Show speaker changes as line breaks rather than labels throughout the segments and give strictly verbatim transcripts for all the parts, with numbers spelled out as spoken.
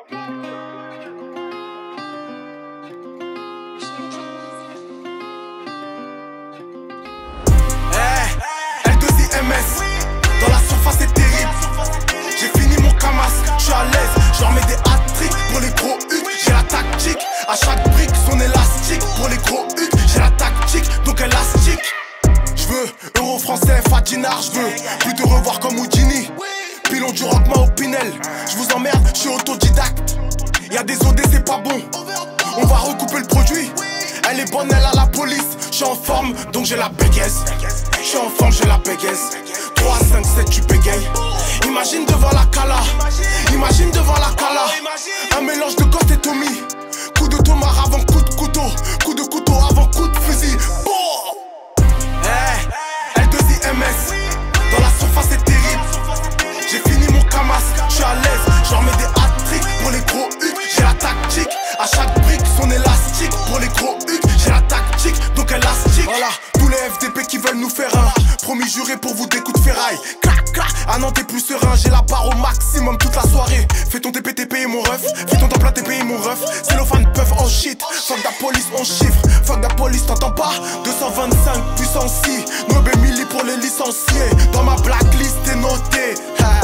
L deux I M S, dans la surface c'est terrible. J'ai fini mon camas, je suis à l'aise. Je leur mets des hat-tricks pour les gros hucs. J'ai la tactique, à chaque brique son élastique. Pour les gros hucs, j'ai la tactique, donc élastique. J'veux euro français, fat dinar, j'veux plus te revoir comme Houdini. Pilon du rockman au Pinel, j'vous emmerde, j'suis autodidacte. Y'a des O D, c'est pas bon, on va recouper le produit. Elle est bonne, elle a la police. J'suis en forme, donc j'ai la bégaise. J'suis en forme, j'ai la bégaise. Trois, cinq, sept, tu bégayes. Imagine devant la cala. Imagine devant la cala. Un mélange de Ghost et Tommy. Coup de tomar avant coup de couteau. Coup de couteau avant coup de fusil. Bon. Hey, L deux I M S. Dans la surface c'est terrible. J'ai fini mon camas, j'suis à l'aise. J'en mets des hat-tricks pour les gros hucs. J'ai la tactique, à chaque brique son élastique. Pour les gros hucs, j'ai la tactique, donc élastique. Voilà, tous les F D P qui veulent nous faire un. Promis juré pour vous des coups de ferraille. Clac, clac, ah non t'es plus serein. J'ai la barre au maximum toute la soirée. Fais ton T P T P mon ref. Fais ton temple T P mon ref. Cellophane puff oh shit. Fuck la police on chiffre. Fuck la police t'entends pas. Deux cent vingt-cinq puissance six. neuf milli pour les licenciés. Dans ma blacklist t'es noté.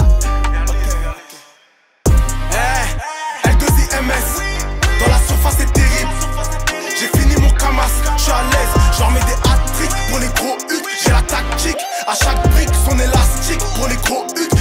L deux I M S. Dans la surface c'est terrible. J'ai fini mon camas, j'suis à l'aise. J'en mets des hat-tricks pour les gros hucs. J'ai la tactique, à chaque brique son élastique. Pour les gros hucs,